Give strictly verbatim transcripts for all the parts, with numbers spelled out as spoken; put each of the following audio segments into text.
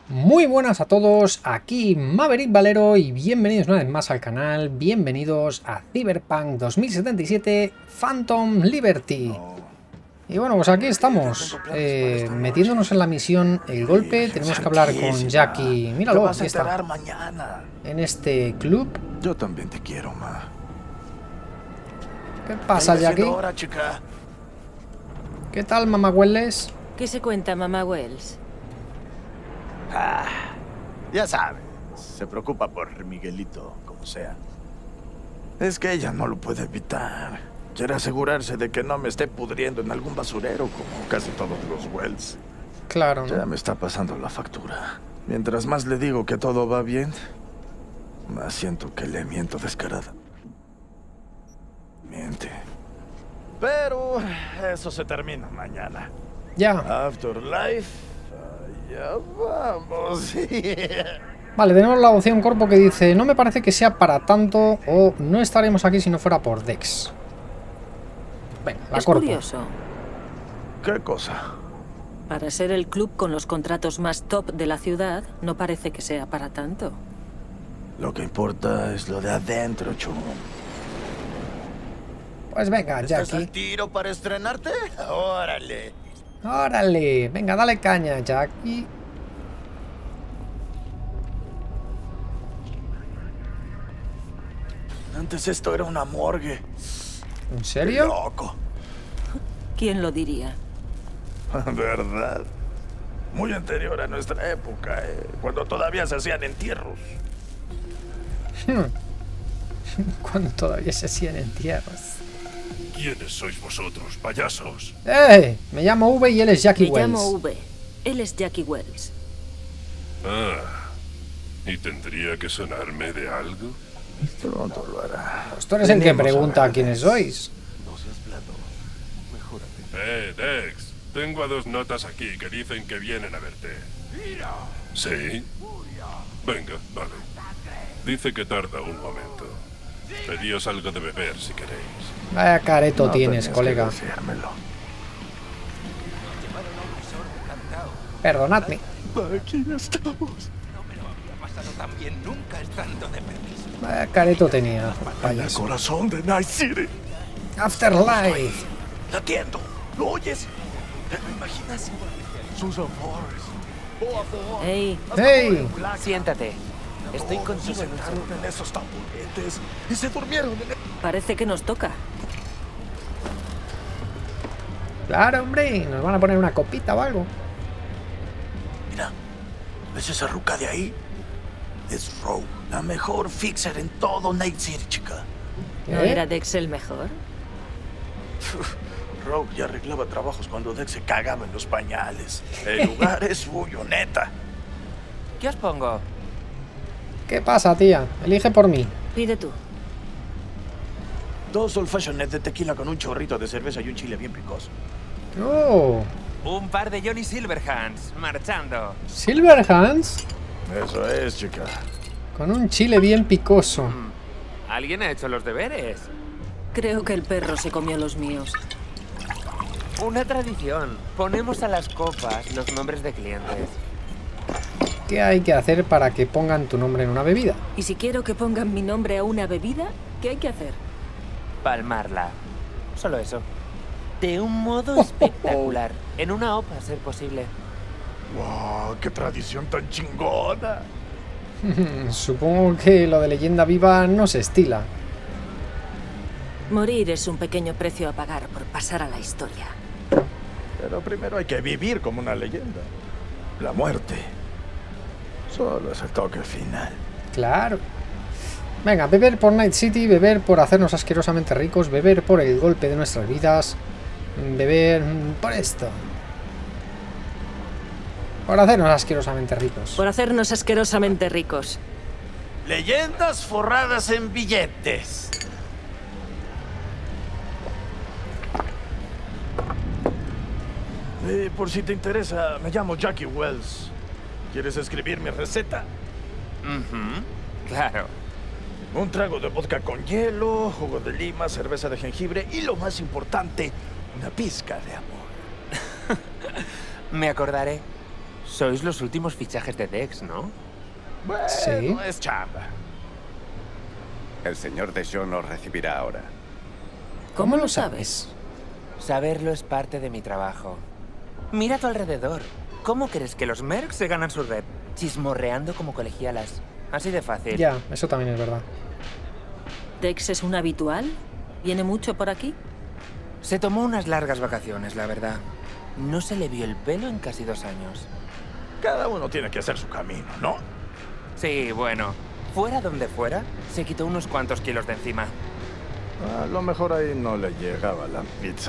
Muy buenas a todos, aquí Maverick Valero y bienvenidos una vez más al canal, bienvenidos a Cyberpunk dos mil setenta y siete Phantom Liberty. Y bueno, pues aquí estamos, eh, metiéndonos en la misión El Golpe. Tenemos que hablar con Jackie, míralo, aquí está, en este club. Yo también te quiero, ma. ¿Qué pasa, Jackie? ¿Qué tal, mamá Wells? ¿Qué se cuenta, mamá Wells? Ah, ya sabes, se preocupa por Miguelito, como sea. Es que ella no lo puede evitar. Quiere asegurarse de que no me esté pudriendo en algún basurero como casi todos los Wells. Claro, ¿no? Ya me está pasando la factura. Mientras más le digo que todo va bien, más siento que le miento descarada. Miente. Pero eso se termina mañana. Ya. Afterlife. Ya vamos. Vale, tenemos la opción corpo que dice: no me parece que sea para tanto, o no estaremos aquí si no fuera por Dex. Venga, la es corpo. curioso. ¿Qué cosa? Para ser el club con los contratos más top de la ciudad, no parece que sea para tanto. Lo que importa es lo de adentro, chum. Pues venga, ¿Estás Jackie. al tiro para estrenarte? Órale. Órale, venga, dale caña, Jackie. Antes esto era una morgue. ¿En Qué serio? loco. ¿Quién lo diría? ¿Verdad? Muy anterior a nuestra época, eh, cuando todavía se hacían entierros. Cuando todavía se hacían entierros. ¿Quiénes sois vosotros, payasos? ¡Eh! Me llamo V y él es Jackie Me Wells. llamo V. Él es Jackie Wells. Ah, ¿y tendría que sonarme de algo? Pronto lo hará. Pues tú eres el que Tenemos pregunta a ver, quiénes Dex. sois. No seas blando. Mejórate. Eh, Dex, tengo a dos notas aquí que dicen que vienen a verte. ¿Sí? Venga, vale. Dice que tarda un momento. Pedíos algo de beber si queréis. Vaya careto No tienes, tenías colega. que decírmelo. Perdonadme. Aquí estamos. También nunca estando de permiso. Vaya careto tenía. En el Payaso. corazón de Night City. Afterlife. Latiendo. ¿Lo oyes? ¿Te lo imaginas? Susan Forrest. Boa Forrest. Hey, ¡Hey! Siéntate. Estoy Todos contigo se en un sentaron segundo. en esos taburetes y se durmieron en el... parece que nos toca. Claro, hombre. Nos van a poner una copita o algo. Mira, ¿ves esa ruca de ahí? Es Rogue, la mejor fixer en todo Night City, chica. ¿No ¿Eh? era Dex el mejor? Rogue ya arreglaba trabajos cuando Dex se cagaba en los pañales. El lugar es suyo, neta. ¿Qué os pongo? ¿Qué pasa, tía? Elige por mí. Pide tú. Dos old fashioned de tequila con un chorrito de cerveza y un chile bien picoso. ¡Oh! Un par de Johnny Silverhands, marchando. Silverhands. Eso es, chica. Con un chile bien picoso. ¿Alguien ha hecho los deberes? Creo que el perro se comió los míos. Una tradición. Ponemos a las copas los nombres de clientes. ¿Qué hay que hacer para que pongan tu nombre en una bebida? Y si quiero que pongan mi nombre a una bebida, ¿qué hay que hacer? Palmarla. Solo eso. De un modo espectacular. En una OPA, a ser posible. ¡Wow! ¡Qué tradición tan chingona! Supongo que lo de leyenda viva no se estila. Morir es un pequeño precio a pagar por pasar a la historia. Pero primero hay que vivir como una leyenda. La muerte solo es el toque final. Claro. Venga, beber por Night City, beber por hacernos asquerosamente ricos, beber por el golpe de nuestras vidas, beber por esto. Por hacernos asquerosamente ricos. Por hacernos asquerosamente ricos. Leyendas forradas en billetes. Eh, por si te interesa, me llamo Jackie Wells. ¿Quieres escribir mi receta? Ujú, claro. Un trago de vodka con hielo, jugo de lima, cerveza de jengibre y lo más importante, una pizca de amor. Me acordaré. Sois los últimos fichajes de Dex, ¿no? Bueno, Sí. es chamba. El señor de John nos recibirá ahora. ¿Cómo lo sabes? Saberlo es parte de mi trabajo. Mira a tu alrededor. ¿Cómo crees que los mercs se ganan su red? Chismorreando como colegialas. Así de fácil. Ya, eso también es verdad. ¿Dex es un habitual? ¿Viene mucho por aquí? Se tomó unas largas vacaciones, la verdad. No se le vio el pelo en casi dos años. Cada uno tiene que hacer su camino, ¿no? Sí, bueno. Fuera donde fuera, se quitó unos cuantos kilos de encima. A lo mejor ahí no le llegaba la pizza.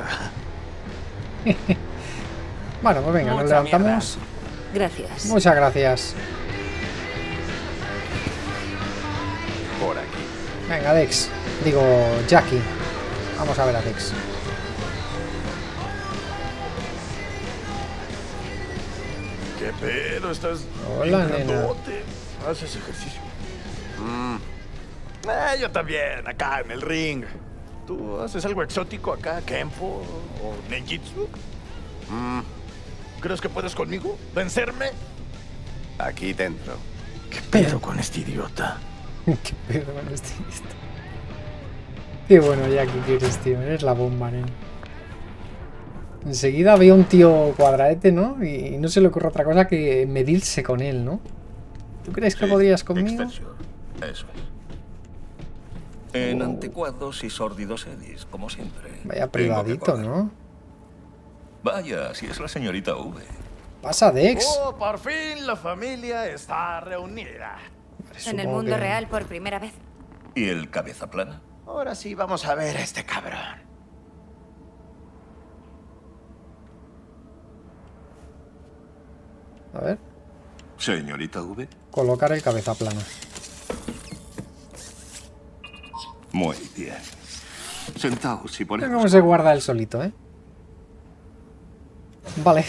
Bueno, pues venga, nos Mucha levantamos. Gracias. Muchas gracias. Por aquí. Venga, Dex. Digo, Jackie. Vamos a ver a Dex. ¿Qué pedo? Estás Hola, bien nena. grandote. Haces ejercicio. Mm. Eh, yo también, acá en el ring. ¿Tú haces algo exótico acá, Kenpo o Nenjitsu? Mm. ¿Crees que puedes conmigo? ¿Vencerme? Aquí dentro. ¿Qué pedo con este idiota? Qué pedo con este listo. Qué bueno, Jackie, que eres, tío. Eres la bomba, nen. Enseguida veo un tío cuadraete, ¿no? Y no se le ocurre otra cosa que medirse con él, ¿no? ¿Tú crees que Sí, podrías conmigo? Excelsior. Eso es. En anticuados y sórdidos edis, como siempre. Vaya Tengo que privadito, correr. ¿no? Vaya, si es la señorita V. Pasa, Dex. ¡Oh, por fin la familia está reunida! En el Supongo mundo que- real por primera vez. ¿Y el cabeza plana? Ahora sí vamos a ver a este cabrón. A ver, Señorita V. colocar el cabeza plana. Muy bien. Sentaos y Mira ponemos... cómo se guarda él solito, ¿eh? Vale.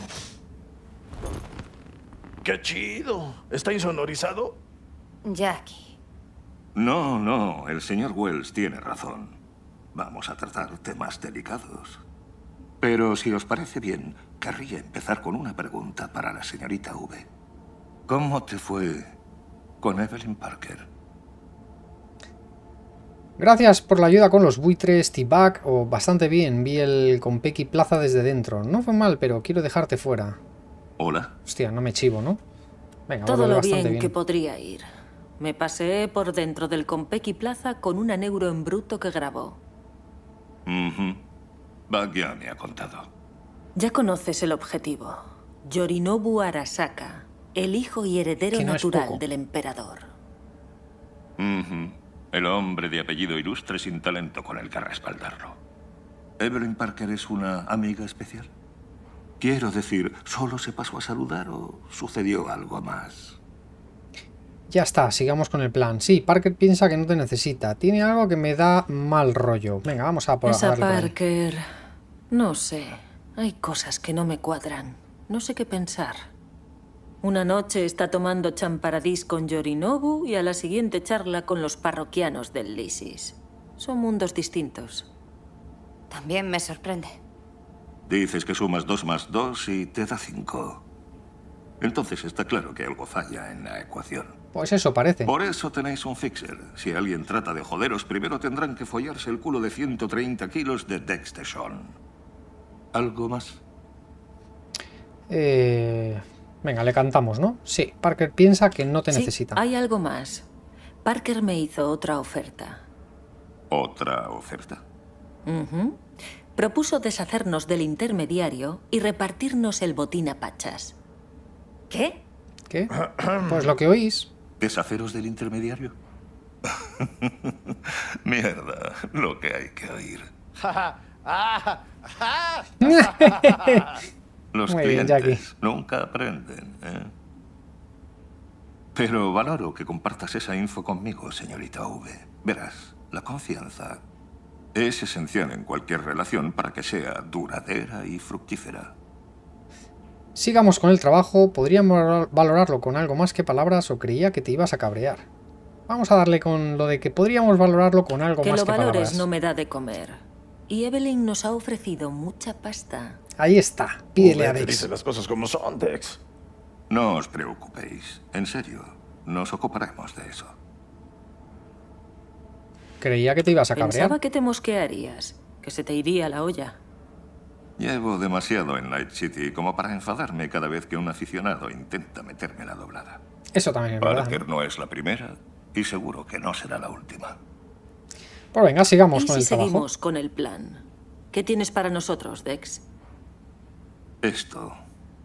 ¡Qué chido! ¿Está insonorizado? Jackie. No, no, el señor Wells tiene razón. Vamos a tratar temas delicados. Pero si os parece bien, querría empezar con una pregunta para la señorita V. ¿Cómo te fue con Evelyn Parker? Gracias por la ayuda con los buitres, T-Bag, o bastante bien. Vi el Compeki Plaza desde dentro. No fue mal, pero quiero dejarte fuera. Hola. Hostia, no me chivo, ¿no? Venga, Todo vuelve lo bastante bien, bien. que podría ir. Me paseé por dentro del Compeki Plaza con una neuro en bruto que grabó. Mhm. Bug ya me ha contado. Ya conoces el objetivo. Yorinobu Arasaka, el hijo y heredero Que no es natural poco. del emperador. Mhm. El hombre de apellido ilustre sin talento con el que respaldarlo. ¿Evelyn Parker es una amiga especial? Quiero decir, ¿solo se pasó a saludar o sucedió algo más? Ya está, sigamos con el plan. Sí, Parker piensa que no te necesita. Tiene algo que me da mal rollo. Venga, vamos a por a Esa darle por ahí. Parker... No sé. Hay cosas que no me cuadran. No sé qué pensar. Una noche está tomando champaradís con Yorinobu y a la siguiente charla con los parroquianos del Lysis. Son mundos distintos. También me sorprende. Dices que sumas dos más dos y te da cinco. Entonces está claro que algo falla en la ecuación. Pues eso parece. Por eso tenéis un fixer. Si alguien trata de joderos, primero tendrán que follarse el culo de ciento treinta kilos de Dex de Sean. ¿Algo más? Eh... Venga, le cantamos, ¿no? Sí, Parker piensa que no te Sí, necesita. hay algo más. Parker me hizo otra oferta. ¿Otra oferta? Ujú. Propuso deshacernos del intermediario y repartirnos el botín a pachas. ¿Qué? ¿Qué? Pues lo que oís. ¿Deshaceros del intermediario? Mierda, lo que hay que oír. Los Muy bien, clientes Jackie. nunca aprenden, ¿eh? Pero valoro que compartas esa info conmigo, señorita V. Verás, la confianza es esencial en cualquier relación para que sea duradera y fructífera. Sigamos con el trabajo. Podríamos valorarlo con algo más que palabras o creía que te ibas a cabrear. Vamos a darle con lo de que podríamos valorarlo con algo Que más lo que valores palabras. no me da de comer. Y Evelyn nos ha ofrecido mucha pasta. Ahí está. Pídele a Te Dex. dice las cosas como son, Dex. No os preocupéis. En serio, nos ocuparemos de eso. Creía que te ibas a cabrear. Pensaba que te mosquearías, que se te iría la olla. Llevo demasiado en Night City como para enfadarme cada vez que un aficionado intenta meterme la doblada. Eso también es verdad. Parker no es la primera y seguro que no será la última. Pues venga, sigamos ¿Y con si el trabajo. seguimos con el plan? ¿Qué tienes para nosotros, Dex? Esto.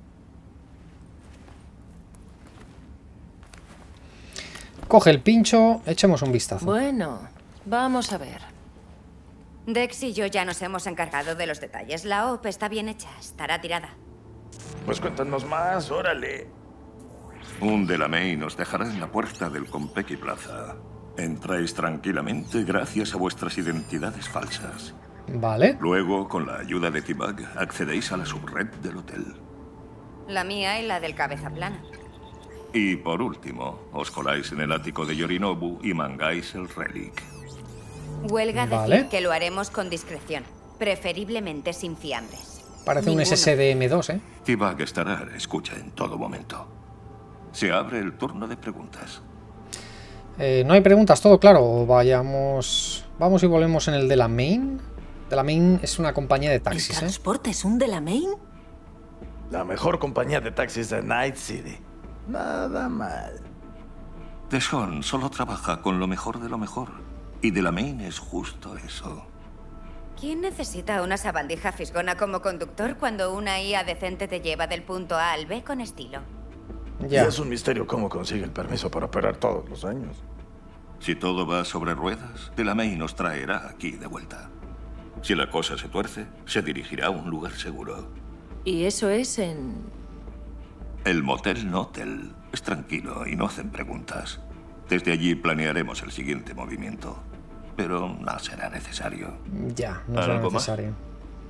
Coge el pincho, echemos un vistazo. Bueno, vamos a ver. Dex y yo ya nos hemos encargado de los detalles. La O P está bien hecha, estará tirada. Pues cuéntanos más, órale. Un Delamain nos dejará en la puerta del Konpeki Plaza. Entráis tranquilamente gracias a vuestras identidades falsas. Vale. Luego, con la ayuda de T-Bag, accedéis a la subred del hotel. La mía y la del cabeza plana. Y por último, os coláis en el ático de Yorinobu y mangáis el relic. Huelga Vale. decir que lo haremos con discreción, preferiblemente sin fiambres. Parece un Ninguno. S S D M dos, ¿eh? T-Bag estará a la escucha en todo momento. Se abre el turno de preguntas. Eh, no hay preguntas, todo claro. Vayamos... Vamos y volvemos en el de la Main. De la Main es una compañía de ¿El taxis, ¿eh? transporte es un Delamain? La mejor compañía de taxis de Night City. Nada mal. Deshawn solo trabaja con lo mejor de lo mejor. Y Delamain es justo eso. ¿Quién necesita una sabandija fisgona como conductor cuando una I A decente te lleva del punto A al B con estilo? Ya. Y es un misterio cómo consigue el permiso para operar todos los años. Si todo va sobre ruedas, Delamain nos traerá aquí de vuelta. Si la cosa se tuerce, se dirigirá a un lugar seguro. ¿Y eso es en...? El Motel Notel es tranquilo y no hacen preguntas. Desde allí planearemos el siguiente movimiento. Pero no será necesario. Ya, no será ¿Algo más? necesario.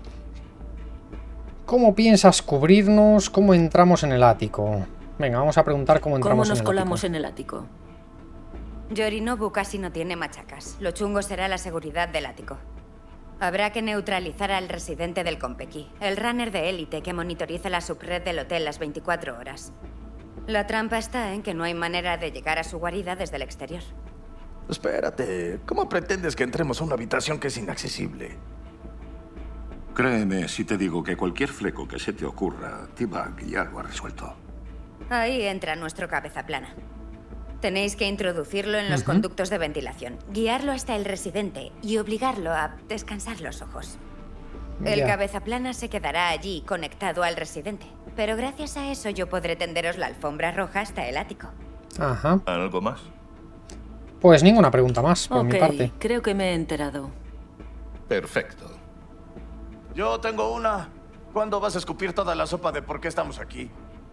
¿Cómo piensas cubrirnos? ¿Cómo entramos en el ático? Venga, vamos a preguntar cómo ¿Cómo entramos nos en el colamos ático. en el ático? Yorinobu casi no tiene machacas. Lo chungo será la seguridad del ático. Habrá que neutralizar al residente del Konpeki, el runner de élite que monitoriza la subred del hotel las veinticuatro horas. La trampa está en que no hay manera de llegar a su guarida desde el exterior. Espérate, ¿cómo pretendes que entremos a una habitación que es inaccesible? Créeme si te digo que cualquier fleco que se te ocurra, T-Bag ya lo ha resuelto. Ahí entra nuestro cabeza plana. Tenéis que introducirlo en los Ujú. conductos de ventilación, guiarlo hasta el residente y obligarlo a descansar los ojos. El Ya. cabeza plana se quedará allí conectado al residente, pero gracias a eso yo podré tenderos la alfombra roja hasta el ático. Ajá. ¿Algo más? Pues ninguna pregunta más por Ok, mi parte. creo que me he enterado. Perfecto. Yo tengo una. ¿Cuándo vas a escupir toda la sopa de por qué estamos aquí?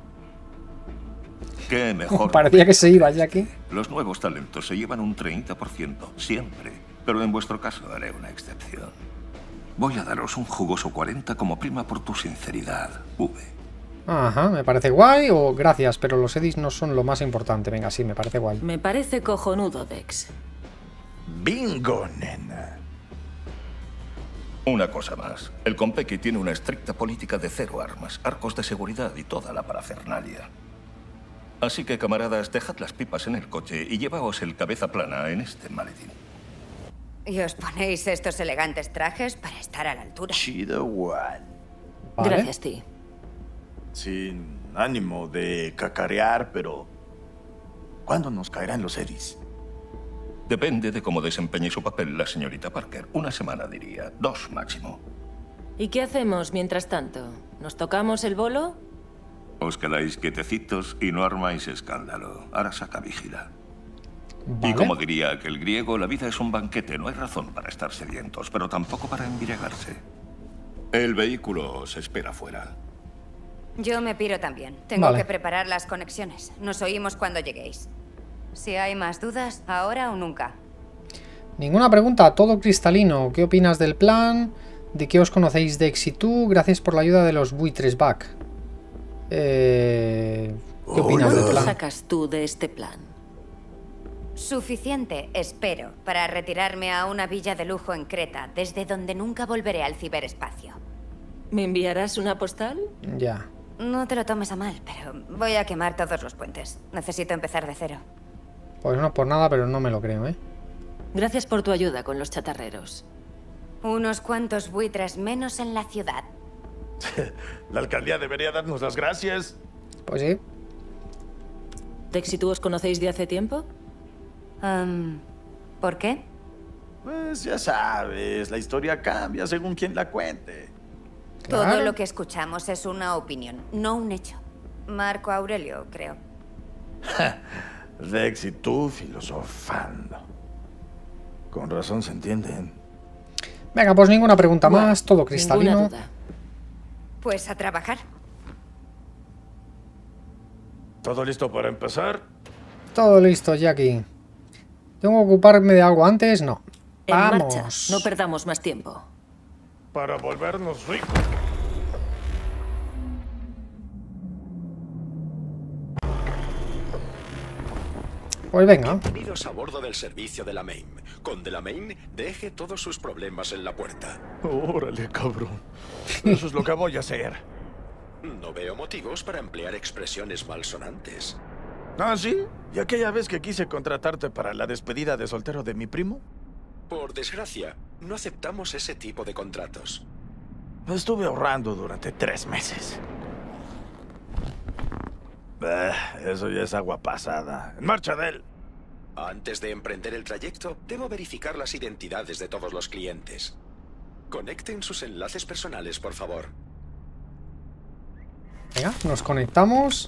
¿Qué mejor? Parecía que se iba ya aquí. Los nuevos talentos se llevan un treinta por ciento, siempre. Pero en vuestro caso haré una excepción. Voy a daros un jugoso cuarenta como prima por tu sinceridad, V. Ajá, me parece guay o gracias, pero los edits no son lo más importante. Venga, sí, me parece guay. Me parece cojonudo, Dex. Bingo, nena. Una cosa más. El Konpeki tiene una estricta política de cero armas, arcos de seguridad y toda la parafernalia. Así que, camaradas, dejad las pipas en el coche y llevaos el cabeza plana en este maletín. Y os ponéis estos elegantes trajes para estar a la altura. Chido one. Vale. Gracias, Ti. Sin ánimo de cacarear, pero... ¿cuándo nos caerán los edis? Depende de cómo desempeñe su papel la señorita Parker. Una semana, diría. Dos máximo. ¿Y qué hacemos mientras tanto? ¿Nos tocamos el bolo? Os quedáis quietecitos y no armáis escándalo. Arasaka vigila. Vale. Y como diría aquel griego, la vida es un banquete. No hay razón para estar sedientos, pero tampoco para embriagarse. El vehículo os espera fuera. Yo me piro también. Tengo Vale. que preparar las conexiones. Nos oímos cuando lleguéis. Si hay más dudas, ahora o nunca. Ninguna pregunta, todo cristalino. ¿Qué opinas del plan? ¿De qué os conocéis de Exitú? Gracias por la ayuda de los buitres back. Eh... ¿Qué opinas del ¿Cuánto plan? sacas tú de este plan? Suficiente, espero, para retirarme a una villa de lujo en Creta, desde donde nunca volveré al ciberespacio. ¿Me enviarás una postal? Ya. No te lo tomes a mal, pero voy a quemar todos los puentes. Necesito empezar de cero. Pues no por nada, pero no me lo creo, ¿eh? Gracias por tu ayuda con los chatarreros. Unos cuantos buitres menos en la ciudad. La alcaldía debería darnos las gracias. Pues sí. ¿Tex y tú os conocéis de hace tiempo? Um, ¿Por qué? Pues ya sabes, la historia cambia según quien la cuente. Claro. Todo lo que escuchamos es una opinión, no un hecho. Marco Aurelio, creo. Dex y tú filosofando. Con razón se entienden. Venga, pues ninguna pregunta Bueno, más, todo ninguna cristalino. duda. Pues a trabajar. ¿Todo listo para empezar? Todo listo, Jackie. ¿Tengo que ocuparme de algo antes? No. En Vamos. marcha, no perdamos más tiempo. Para volvernos ricos. Pues venga. Bienvenidos a bordo del servicio de la Main. Con de la Main, deje todos sus problemas en la puerta. Órale, cabrón. Eso es lo que voy a hacer. No veo motivos para emplear expresiones malsonantes. ¿Ah, sí? ¿Y aquella vez que quise contratarte para la despedida de soltero de mi primo? Por desgracia, no aceptamos ese tipo de contratos. Estuve ahorrando durante tres meses. Bah, eso ya es agua pasada. ¡En marcha de él! Antes de emprender el trayecto, debo verificar las identidades de todos los clientes. Conecten sus enlaces personales, por favor. Venga, nos conectamos.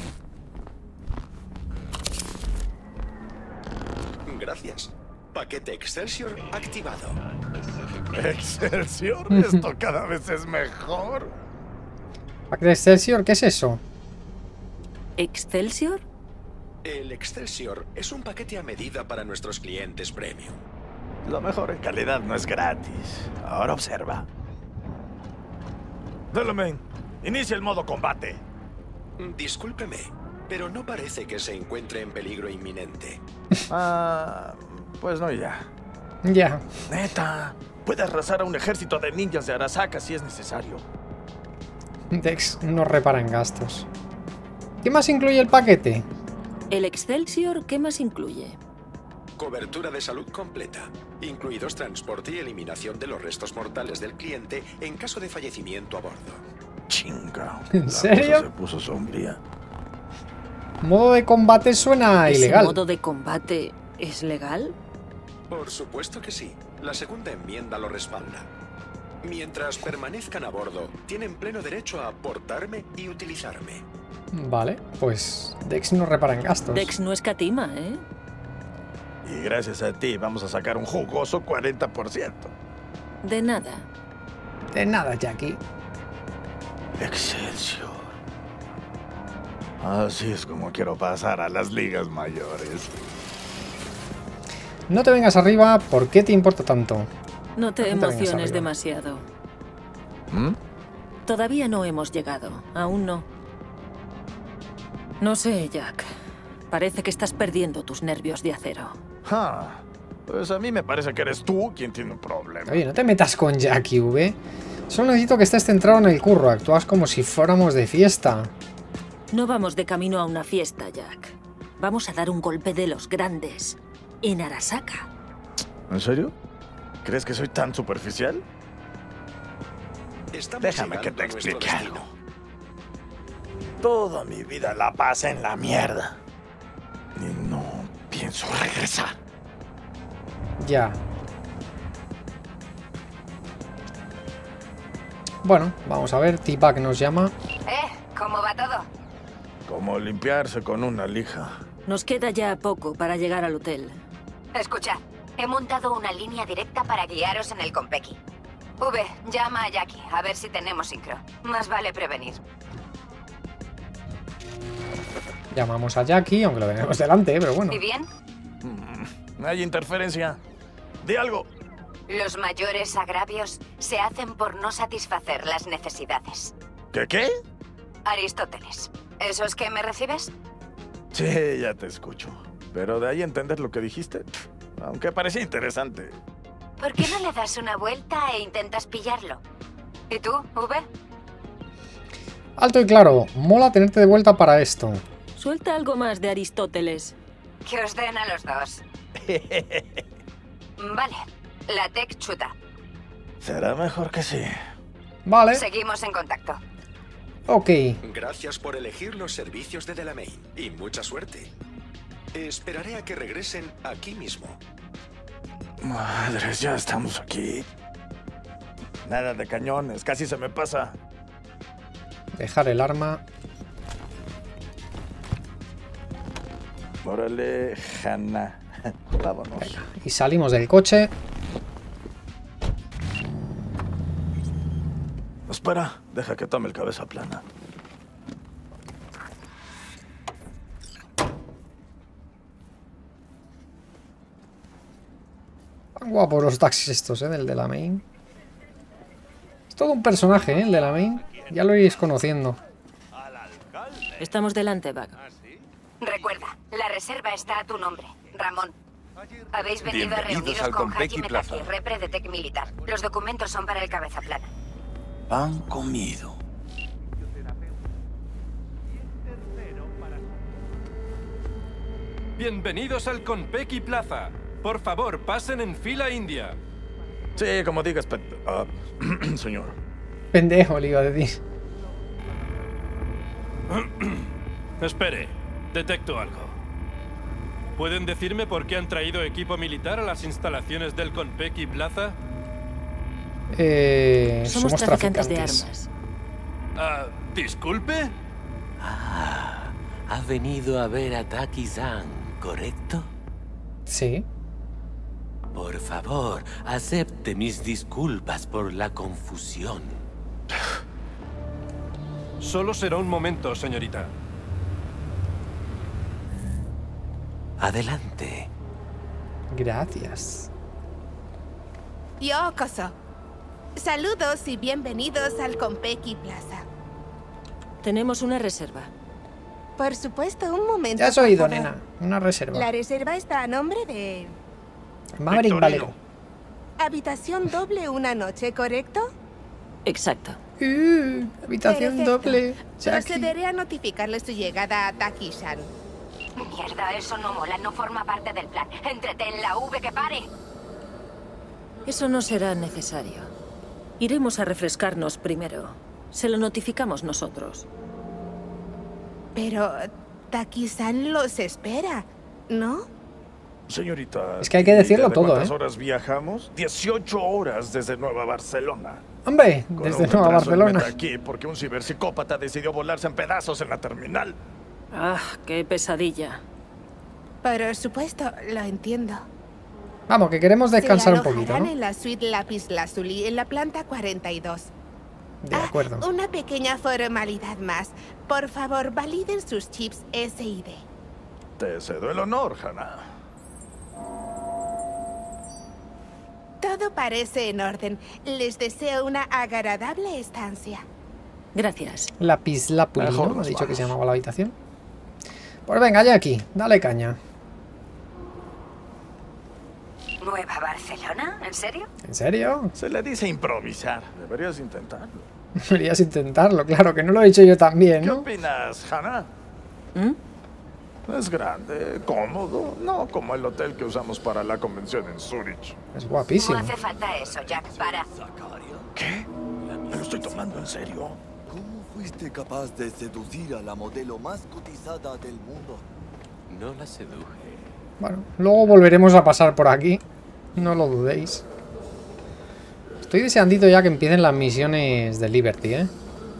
Gracias. Paquete Excelsior activado. ¿Excelsior? Esto cada vez es mejor. ¿Paquete Excelsior? ¿Qué es eso? ¿Excelsior? El Excelsior es un paquete a medida para nuestros clientes premium. Lo mejor en calidad no es gratis. Ahora observa. Delamain, inicia el modo combate. Discúlpeme, pero no parece que se encuentre en peligro inminente. Ah, pues no ya. Ya. Neta, puede arrasar a un ejército de ninjas de Arasaka si es necesario. Dex no repara en gastos. ¿Qué más incluye el paquete? ¿El Excelsior qué más incluye? Cobertura de salud completa, incluidos transporte y eliminación de los restos mortales del cliente en caso de fallecimiento a bordo. Chinga. ¿En la serio? cosa se puso sombría. Modo de combate suena ¿Ese ilegal. modo de combate es legal? Por supuesto que sí. La segunda enmienda lo respalda. Mientras permanezcan a bordo, tienen pleno derecho a aportarme y utilizarme. Vale, pues Dex no repara en gastos. Dex no escatima, ¿eh? Y gracias a ti vamos a sacar un jugoso cuarenta por ciento. De nada. De nada, Jackie. Excelsior. Así es como quiero pasar a las ligas mayores. No te vengas arriba, ¿por qué te importa tanto? No te No te vengas emociones arriba. demasiado. ¿Mm? Todavía no hemos llegado. Aún no. No sé, Jack. Parece que estás perdiendo tus nervios de acero. Ah, pues a mí me parece que eres tú quien tiene un problema. Oye, no te metas con Jackie, V. Solo necesito que estés centrado en el curro. Actúas como si fuéramos de fiesta. No vamos de camino a una fiesta, Jack. Vamos a dar un golpe de los grandes. En Arasaka. ¿En serio? ¿Crees que soy tan superficial? Estamos Déjame que llegando te a nuestro explique destino. algo. Toda mi vida la pasé en la mierda. Y no pienso regresar. Ya. Bueno, vamos a ver. T-Bag nos llama. ¿Eh? ¿Cómo va todo? Como limpiarse con una lija. Nos queda ya poco para llegar al hotel. Escucha, he montado una línea directa para guiaros en el Konpeki. V, llama a Jackie, a ver si tenemos sincro. Más vale prevenir. Llamamos a Jackie, aunque lo tenemos delante, pero bueno. ¿Y bien? Mm, hay interferencia. Di algo. Los mayores agravios se hacen por no satisfacer las necesidades. ¿Qué qué? Aristóteles, ¿eso es que me recibes? Sí, ya te escucho. Pero de ahí entender lo que dijiste, pff, aunque parecía interesante. ¿Por qué no le das una vuelta e intentas pillarlo? ¿Y tú, V? Alto y claro, mola tenerte de vuelta para esto. Suelta algo más de Aristóteles. Que os den a los dos. Vale, la tech chuta. Será mejor que sí. Vale, Seguimos en contacto. ok. Gracias por elegir los servicios de Delamain y mucha suerte. Esperaré a que regresen aquí mismo. Madres, ya estamos aquí. Nada de cañones, casi se me pasa. Dejar el arma. Órale, Hannah. Vámonos. Y salimos del coche. Espera, deja que tome el cabeza plana. Tan guapos los taxis estos, ¿eh? Del Delamain. Es todo un personaje, ¿eh? El Delamain. Ya lo iréis conociendo. Estamos delante, Bug. Recuerda, la reserva está a tu nombre, Ramón. Habéis venido a Bienvenidos reuniros al con Konpeki Hajime Plaza. Taki, repre de Tech Militar. Los documentos son para el cabeza plana. Pan comido. Bienvenidos al Konpeki Plaza. Por favor, pasen en fila india. Sí, como digas, pe- ah, señor. Pendejo, le iba a decir. Espere, detecto algo. ¿Pueden decirme por qué han traído equipo militar a las instalaciones del Konpeki Plaza? Eh, Somos, somos traficantes, traficantes. de armas. Ah, disculpe. Ah, ha venido a ver a Taki-san, ¿correcto? Sí. Por favor, acepte mis disculpas por la confusión. Solo será un momento, señorita. Adelante. Gracias. Yokoso. Saludos y bienvenidos al Konpeki Plaza. Tenemos una reserva. Por supuesto, un momento. Ya has por oído, favor. nena. Una reserva. La reserva está a nombre de... Maverick Valero. Habitación doble una noche, ¿correcto? Exacto. Uh, habitación Perfecto. doble. Jackie. Procederé a notificarle su llegada a Taki-san. Mierda, eso no mola, no forma parte del plan. Entretén la V que pare. Eso no será necesario. Iremos a refrescarnos primero. Se lo notificamos nosotros. Pero Taki-san los espera, ¿no? Señorita. Es que hay que decirlo ¿de todo, ¿Cuántas ¿eh? horas viajamos? dieciocho horas desde Nueva Barcelona. Hombre, Con desde un Nueva retraso en Barcelona. meta aquí porque un ciberpsicópata decidió volarse en pedazos en la terminal. Ah, qué pesadilla. Por supuesto, lo entiendo. Vamos, que queremos descansar Se un poquito, alojarán ¿no? en la suite Lapis Lazuli, en la planta cuarenta y dos. De acuerdo. Ah, una pequeña formalidad más. Por favor, validen sus chips S I D. Te cedo el honor, Hannah. Todo parece en orden. Les deseo una agradable estancia. Gracias. Lapislázuli, Mejor ¿no? nos Ha dicho que se vamos. llamaba la habitación. Pues venga, Jackie, dale caña. ¿Nueva Barcelona? ¿En serio? ¿En serio? Se le dice improvisar. Deberías intentarlo. Deberías intentarlo, claro, que no lo he hecho yo también, ¿Qué ¿no? opinas, Hannah? ¿Mm? Es grande, cómodo, no como el hotel que usamos para la convención en Zurich. Es No guapísimo. hace falta eso, Jack. Para. ¿Qué? Me lo estoy tomando en serio. ¿Cómo fuiste capaz de seducir a la modelo más cotizada del mundo? No la seduje. Bueno, luego volveremos a pasar por aquí. No lo dudéis. Estoy deseandito ya que empiecen las misiones de Liberty, ¿eh?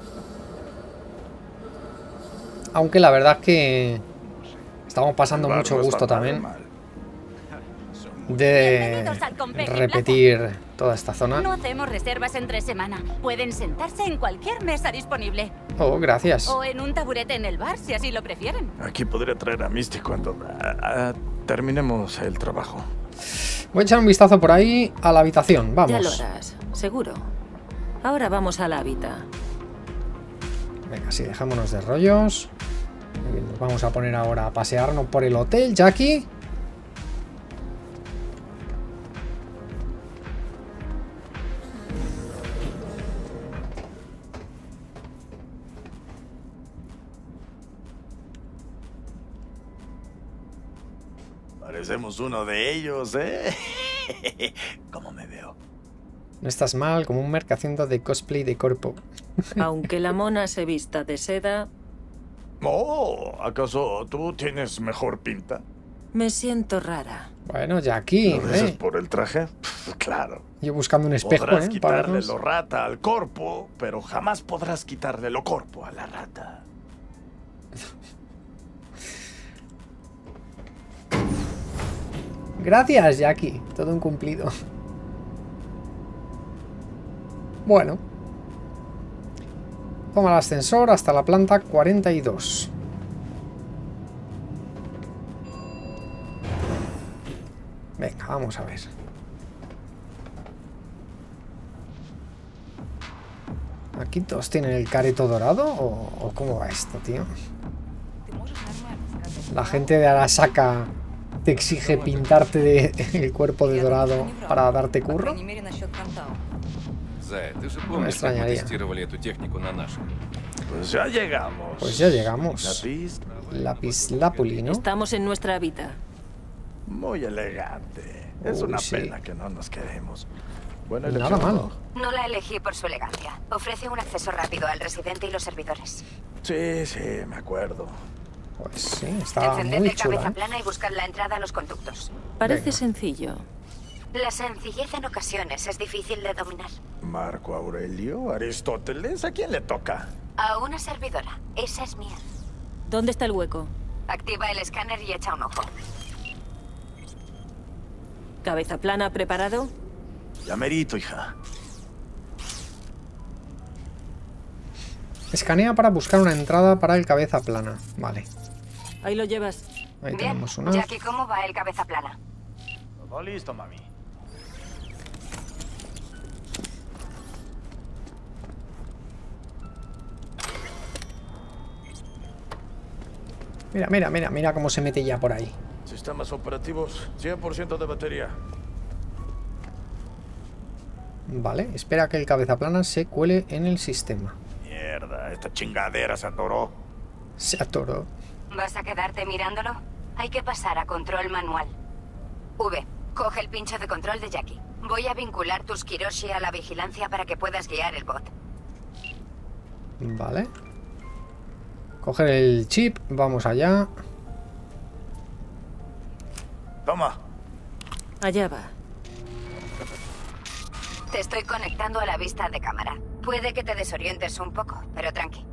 Aunque la verdad es que estamos pasando El bar mucho no está gusto nada también mal. de Bienvenidos al Konpeki repetir toda esta zona. No hacemos reservas entre semana. Pueden sentarse en cualquier mesa disponible. Oh, gracias. O en un taburete en el bar, si así lo prefieren. Aquí podría traer a Misty cuando ah, ah, terminemos el trabajo. Voy a echar un vistazo por ahí a la habitación. Ya lo Vamos. harás, seguro. Ahora vamos a la habita. Venga, sí, dejémonos de rollos. Muy bien, nos vamos a poner ahora a pasearnos por el hotel, Jackie. Parecemos uno de ellos, ¿eh? ¿Cómo me veo? No estás mal, como un merc haciendo de cosplay de corpo. Aunque la mona se vista de seda... Oh, ¿acaso tú tienes mejor pinta? Me siento rara. Bueno, Jackie, ¿Lo dices ¿eh? por el traje? Claro. Yo buscando un espejo, Podrás ¿eh? quitarle Para vernos. lo rata al corpo, pero jamás podrás quitarle lo corpo a la rata. Gracias, Jackie. Todo un cumplido. Bueno. Toma el ascensor hasta la planta cuarenta y dos. Venga, vamos a ver. ¿Aquí todos tienen el careto dorado? ¿O, o cómo va esto, tío? La gente de Arasaka te exige pintarte de, el cuerpo de dorado para darte curro. No me extrañaría. Pues ya llegamos. Pues ya llegamos. Lápiz. Lapislázuli, ¿no? Estamos en nuestra hábitat. Muy elegante. Es Uy, una sí. pena que no nos quedemos. Buena Nada elección. malo. No la elegí por su elegancia. Ofrece un acceso rápido al residente y los servidores. Sí, sí, me acuerdo. Pues sí, está Encended muy el cabeza chula, ¿eh? plana y buscad la entrada a los conductos. Parece Venga. sencillo. La sencillez en ocasiones es difícil de dominar. Marco Aurelio, Aristóteles, ¿a quién le toca? A una servidora. Esa es mía. ¿Dónde está el hueco? Activa el escáner y echa un ojo. ¿Cabeza plana preparado? Ya merito, hija. Escanea para buscar una entrada para el cabeza plana. Vale. Ahí lo llevas. Ahí Bien. tenemos una. Jackie, ¿cómo va el cabeza plana? Todo listo, mami. Mira, mira, mira, mira cómo se mete ya por ahí. Sistemas operativos, cien por ciento de batería. Vale, espera que el cabeza plana se cuele en el sistema. Mierda, esta chingadera se atoró. Se atoró. ¿Vas a quedarte mirándolo? Hay que pasar a control manual. V, coge el pincho de control de Jackie. Voy a vincular tus Kiroshi a la vigilancia para que puedas guiar el bot. Vale. Coger el chip, vamos allá. Toma. Allá va. Te estoy conectando a la vista de cámara. Puede que te desorientes un poco, pero tranqui.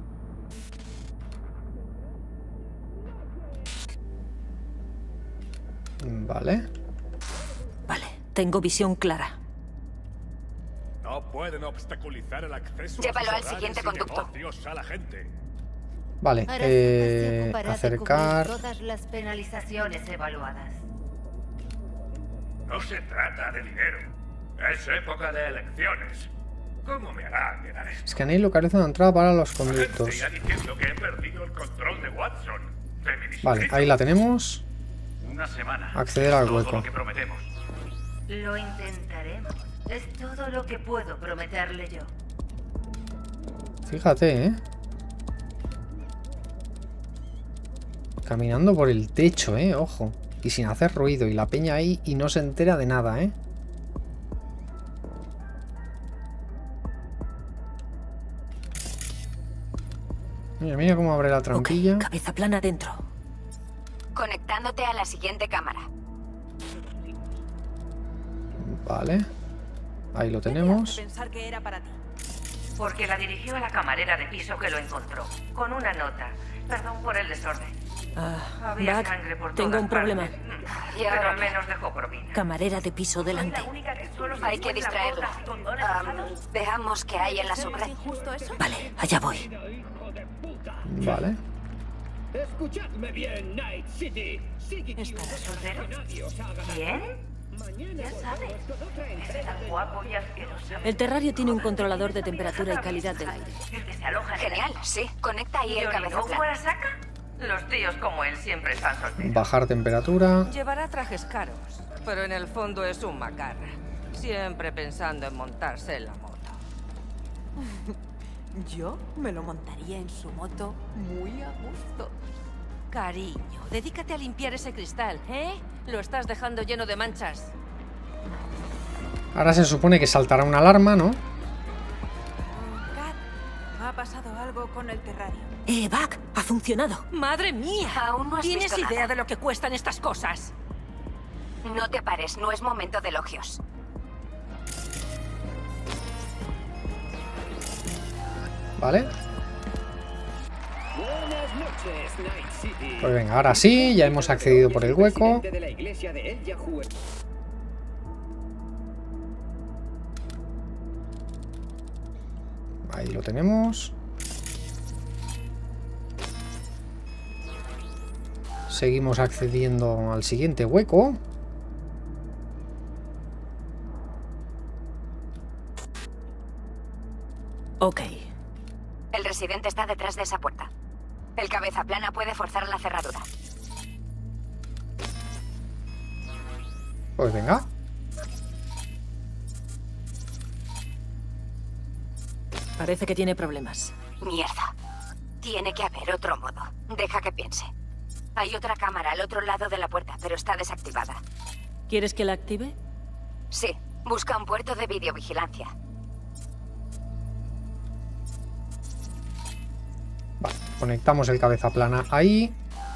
Vale. Vale, tengo visión clara. No pueden obstaculizar el acceso Llévalo a al sus siguiente horarios y conducto. negocios a la gente. Vale, eh, acercar. Todas las penalizaciones evaluadas. No se trata de dinero. Es época de elecciones. ¿Cómo me hará quedar esto? Escanea y localiza una entrada para los conductos. Gente ya diciendo que he perdido el control de Watson. De mi Vale, distrito. ahí la tenemos. Una semana. Acceder al Todo hueco. lo que prometemos. Lo intentaremos. Es todo lo que puedo prometerle yo. Fíjate, ¿eh? Caminando por el techo, ¿eh? Ojo. Y sin hacer ruido. Y la peña ahí y no se entera de nada, ¿eh? Mira, mira cómo abre la trampilla. Ok, cabeza plana dentro. Conectándote a la siguiente cámara. Vale. Ahí lo tenemos. Pensar que era para ti. Porque la dirigió a la camarera de piso que lo encontró. Con una nota. Perdón por el desorden. Ah, Había Buck, sangre por tengo todas un problema. partes. Pero al menos dejó propina. Camarera de piso delante. Hay que distraerla. Am, veamos qué hay en la subred. Vale, allá voy. Vale. Escuchadme bien, Night City. ¿Estará soltero? ¿Quién? Ya sabes. Es tan guapo y asqueroso. El terrario tiene un controlador de temperatura y calidad del aire. El que se aloja en el- Genial, sí. Conecta ahí el ¿Yorinobu cabeza plana. Arasaka? Los tíos como él siempre están solteros. Bajar temperatura. Llevará trajes caros, pero en el fondo es un macarra. Siempre pensando en montarse en la moto. Yo me lo montaría en su moto muy a gusto. Cariño, dedícate a limpiar ese cristal, ¿eh? Lo estás dejando lleno de manchas. Ahora se supone que saltará una alarma, ¿no? Kat, ha pasado algo con el terrario. Eh, Buck, ha funcionado. ¡Madre mía! Aún no has ¿Tienes visto idea nada. de lo que cuestan estas cosas? No te pares, no es momento de elogios. Vale. Buenas noches, Night City. Pues venga, ahora sí, ya hemos accedido por el hueco. De la iglesia de El Yahoo. Ahí lo tenemos. Seguimos accediendo al siguiente hueco. Ok. El residente está detrás de esa puerta. El cabeza plana puede forzar la cerradura. Pues venga. Parece que tiene problemas. Mierda. Tiene que haber otro modo. Deja que piense. Hay otra cámara al otro lado de la puerta, pero está desactivada. ¿Quieres que la active? Sí. Busca un puerto de videovigilancia. Vale, conectamos el cabeza plana ahí.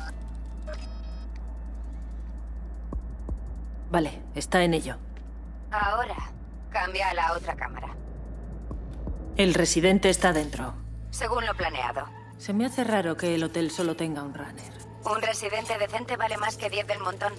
Vale, está en ello. Ahora, cambia a la otra cámara. El residente está dentro. Según lo planeado. Se me hace raro que el hotel solo tenga un runner. Un residente decente vale más que diez del montón.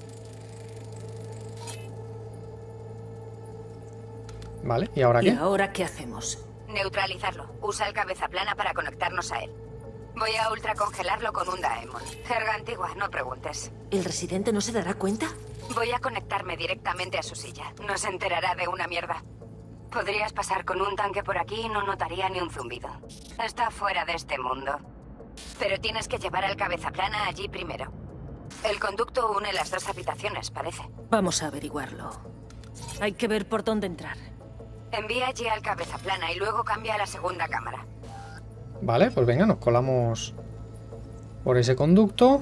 Vale, ¿y ahora ¿Y qué? ahora qué hacemos? Neutralizarlo. Usa el cabeza plana para conectarnos a él. Voy a ultracongelarlo con un Daemon. Jerga antigua, no preguntes. ¿El residente no se dará cuenta? Voy a conectarme directamente a su silla. No se enterará de una mierda. Podrías pasar con un tanque por aquí y no notaría ni un zumbido. Está fuera de este mundo. Pero tienes que llevar al cabeza plana allí primero. El conducto une las dos habitaciones, parece. Vamos a averiguarlo. Hay que ver por dónde entrar. Envía allí al cabeza plana y luego cambia a la segunda cámara. Vale, pues venga, nos colamos por ese conducto.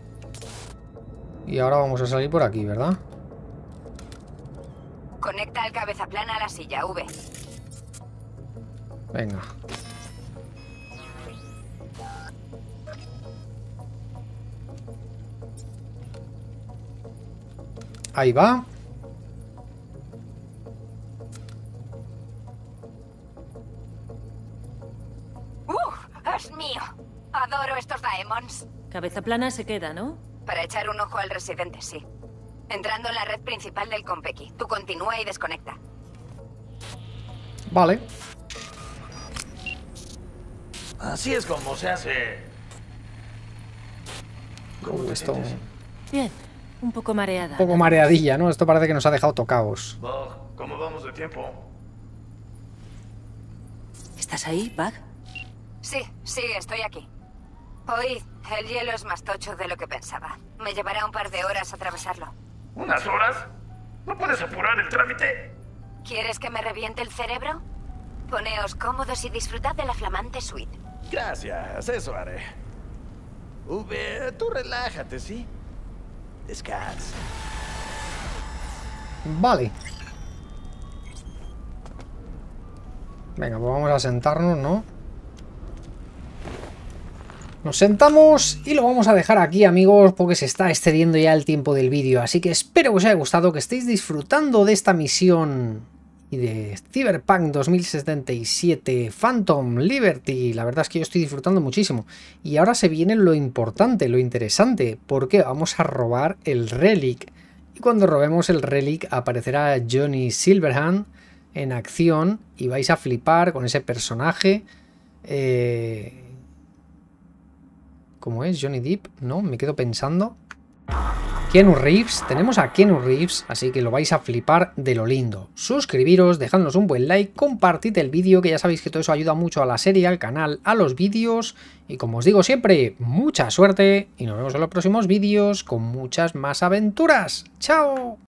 Y ahora vamos a salir por aquí, ¿verdad? Conecta el cabeza plana a la silla, V. Venga. Ahí va. ¡Uh! ¡Es mío! Adoro estos Daemons. Cabeza plana se queda, ¿no? Para echar un ojo al residente, sí. Entrando en la red principal del Konpeki. Tú continúa y desconecta. Vale. Así es como se hace. Uh, esto... Bien, un poco mareada. Un poco mareadilla, ¿no? Esto parece que nos ha dejado tocados. Bug, ¿cómo vamos de tiempo? ¿Estás ahí, Bug? Sí, sí, estoy aquí. Oíd, el hielo es más tocho de lo que pensaba. Me llevará un par de horas atravesarlo. ¿Unas horas? ¿No puedes apurar el trámite? ¿Quieres que me reviente el cerebro? Poneos cómodos y disfrutad de la flamante suite. Gracias, eso haré. V, tú relájate, ¿sí? Descansa. Vale. Venga, pues vamos a sentarnos, ¿no? Nos sentamos y lo vamos a dejar aquí, amigos, porque se está excediendo ya el tiempo del vídeo. Así que espero que os haya gustado, que estéis disfrutando de esta misión y de Cyberpunk dos mil setenta y siete Phantom Liberty. La verdad es que yo estoy disfrutando muchísimo. Y ahora se viene lo importante, lo interesante, porque vamos a robar el Relic. Y cuando robemos el Relic aparecerá Johnny Silverhand en acción y vais a flipar con ese personaje. Eh... ¿Cómo es? Johnny Depp, ¿no? Me quedo pensando. Keanu Reeves, tenemos a Keanu Reeves, así que lo vais a flipar de lo lindo. Suscribiros, dejadnos un buen like, compartid el vídeo, que ya sabéis que todo eso ayuda mucho a la serie, al canal, a los vídeos. Y como os digo siempre, mucha suerte y nos vemos en los próximos vídeos con muchas más aventuras. ¡Chao!